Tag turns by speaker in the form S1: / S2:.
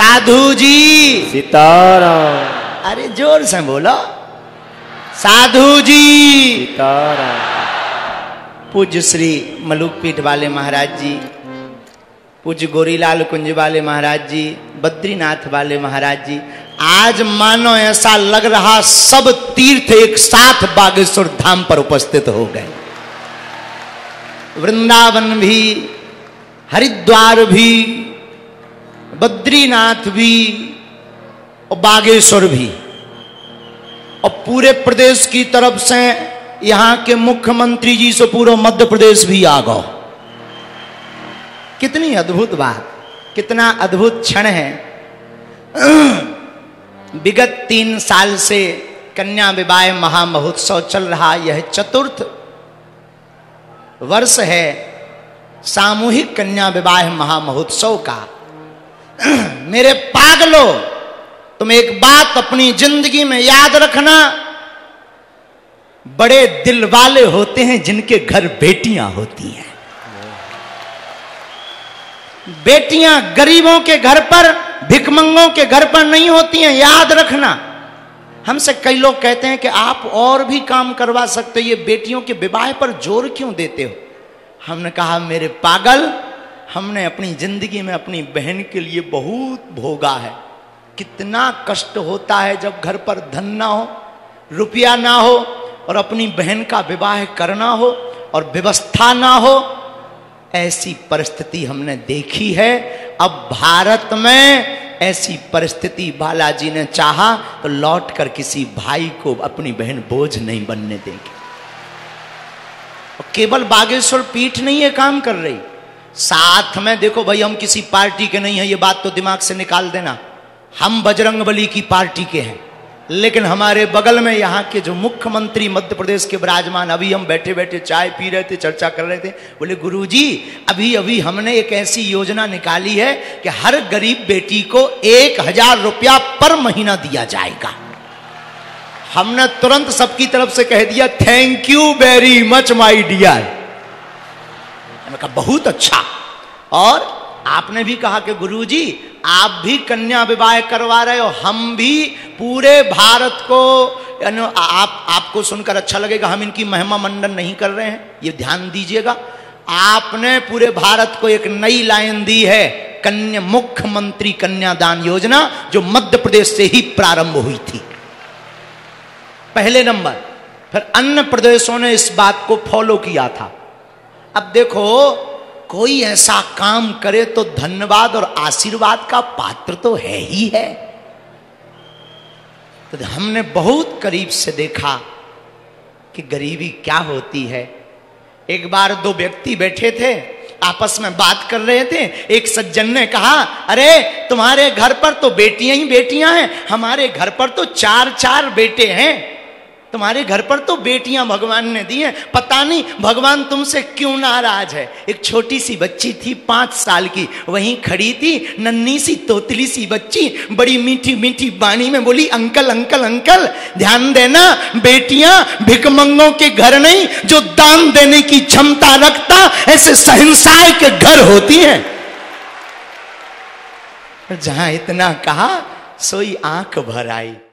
S1: साधु जी
S2: सीताराम।
S1: अरे जोर से बोलो, साधु जी
S2: सीताराम।
S1: पूज्य श्री मलुक पीठ वाले महाराज जी, पूज्य गोरीलाल कुंज वाले महाराज जी, बद्रीनाथ वाले महाराज जी, आज मानो ऐसा लग रहा सब तीर्थ एक साथ बागेश्वर धाम पर उपस्थित हो गए। वृंदावन भी, हरिद्वार भी, बद्रीनाथ भी और बागेश्वर भी, और पूरे प्रदेश की तरफ से यहां के मुख्यमंत्री जी से पूरा मध्य प्रदेश भी आ गया। कितनी अद्भुत बात, कितना अद्भुत क्षण है। विगत 3 साल से कन्या विवाह महामहोत्सव चल रहा, यह 4th वर्ष है सामूहिक कन्या विवाह महामहोत्सव का। मेरे पागलों, तुम एक बात अपनी जिंदगी में याद रखना, बड़े दिल वाले होते हैं जिनके घर बेटियां होती हैं। बेटियां गरीबों के घर पर, भिखमंगों के घर पर नहीं होती हैं, याद रखना। हमसे कई लोग कहते हैं कि आप और भी काम करवा सकते हो, ये बेटियों के विवाह पर जोर क्यों देते हो? हमने कहा मेरे पागल, हमने अपनी जिंदगी में अपनी बहन के लिए बहुत भोगा है। कितना कष्ट होता है जब घर पर धन ना हो, रुपया ना हो, और अपनी बहन का विवाह करना हो और व्यवस्था ना हो। ऐसी परिस्थिति हमने देखी है। अब भारत में ऐसी परिस्थिति बालाजी ने चाहा तो लौट कर किसी भाई को अपनी बहन बोझ नहीं बनने देंगे। और केवल बागेश्वर पीठ नहीं है काम कर रही, साथ में देखो भाई, हम किसी पार्टी के नहीं है, ये बात तो दिमाग से निकाल देना। हम बजरंगबली की पार्टी के हैं, लेकिन हमारे बगल में यहाँ के जो मुख्यमंत्री मध्य प्रदेश के विराजमान, अभी हम बैठे बैठे चाय पी रहे थे, चर्चा कर रहे थे, बोले गुरुजी अभी अभी हमने एक ऐसी योजना निकाली है कि हर गरीब बेटी को 1000 रुपया पर महीना दिया जाएगा। हमने तुरंत सबकी तरफ से कह दिया thank you very much my dear. मैंने कहा बहुत अच्छा। और आपने भी कहा कि गुरुजी आप भी कन्या विवाह करवा रहे हो, हम भी पूरे भारत को, आपको सुनकर अच्छा लगेगा, हम इनकी महिमा मंडन नहीं कर रहे हैं, ये ध्यान दीजिएगा। आपने पूरे भारत को एक नई लाइन दी है, कन्या मुख्यमंत्री कन्यादान योजना, जो मध्य प्रदेश से ही प्रारंभ हुई थी पहले नंबर। फिर अन्य प्रदेशों ने इस बात को फॉलो किया था। अब देखो, कोई ऐसा काम करे तो धन्यवाद और आशीर्वाद का पात्र तो है ही है। तो हमने बहुत करीब से देखा कि गरीबी क्या होती है। एक बार 2 व्यक्ति बैठे थे, आपस में बात कर रहे थे। एक सज्जन ने कहा, अरे तुम्हारे घर पर तो बेटियां ही बेटियां हैं, हमारे घर पर तो 4 बेटे हैं। तुम्हारे घर पर तो बेटियां भगवान ने दी हैं, पता नहीं भगवान तुमसे क्यों नाराज है। एक छोटी सी बच्ची थी 5 साल की, वहीं खड़ी थी, नन्ही सी तोतली सी बच्ची, बड़ी मीठी मीठी बाणी में बोली अंकल अंकल अंकल। ध्यान देना, बेटियां भिखमंगों के घर नहीं, जो दान देने की क्षमता रखता ऐसे सहनसाय के घर होती हैं। जहां इतना कहा सोई आंख भर आई।